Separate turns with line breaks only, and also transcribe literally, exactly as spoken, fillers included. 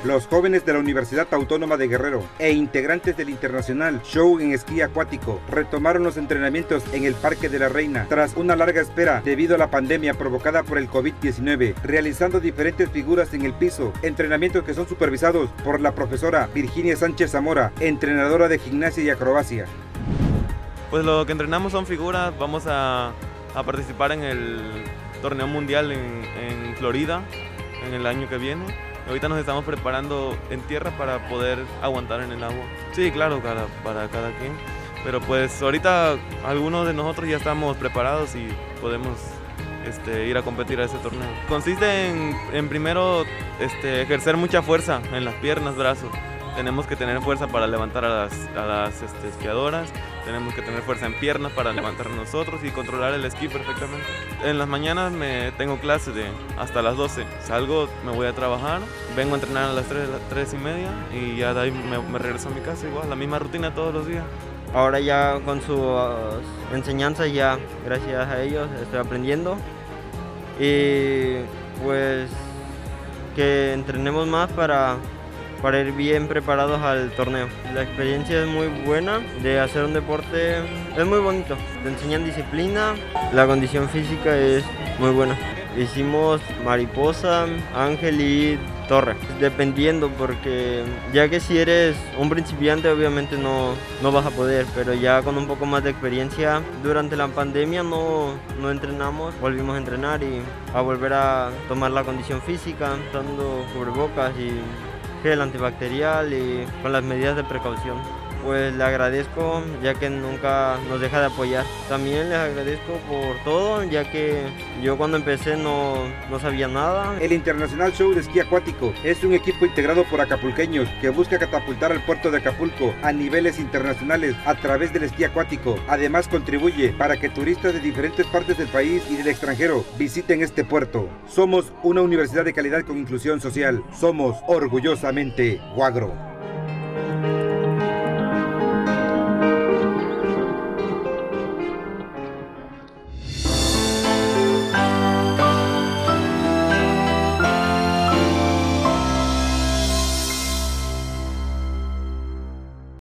los jóvenes de la Universidad Autónoma de Guerrero e integrantes del Internacional Show en Esquí Acuático retomaron los entrenamientos en el Parque de la Reina tras una larga espera debido a la pandemia provocada por el COVID diecinueve, realizando diferentes figuras en el piso, entrenamientos que son supervisados por la profesora Virginia Sánchez Zamora, entrenadora de gimnasia y acrobacia.
Pues lo que entrenamos son figuras, vamos a, a participar en el torneo mundial en, en Florida en el año que viene. Ahorita nos estamos preparando en tierra para poder aguantar en el agua. Sí, claro, para, para cada quien. Pero pues ahorita algunos de nosotros ya estamos preparados y podemos este, ir a competir a ese torneo. Consiste en, en primero este, ejercer mucha fuerza en las piernas, brazos. Tenemos que tener fuerza para levantar a las, a las este, esquiadoras, tenemos que tener fuerza en piernas para levantar nosotros y controlar el esquí perfectamente. En las mañanas me tengo clases de hasta las doce, salgo, me voy a trabajar, vengo a entrenar a las tres, tres y media y ya de ahí me, me regreso a mi casa igual, la misma rutina todos los días.
Ahora ya con sus uh, enseñanzas ya, gracias a ellos, estoy aprendiendo y pues que entrenemos más para para ir bien preparados al torneo. La experiencia es muy buena de hacer un deporte, es muy bonito, te enseñan disciplina, la condición física es muy buena. Hicimos mariposa, ángel y torre, dependiendo porque ya que si eres un principiante obviamente no, no vas a poder, pero ya con un poco más de experiencia, durante la pandemia no, no entrenamos, volvimos a entrenar y a volver a tomar la condición física, usando cubrebocas y gel antibacterial y con las medidas de precaución. Pues le agradezco ya que nunca nos deja de apoyar. También les agradezco por todo ya que yo cuando empecé no, no sabía nada.
El Internacional Show de Esquí Acuático es un equipo integrado por acapulqueños que busca catapultar al puerto de Acapulco a niveles internacionales a través del esquí acuático. Además contribuye para que turistas de diferentes partes del país y del extranjero visiten este puerto. Somos una universidad de calidad con inclusión social. Somos orgullosamente Huagro.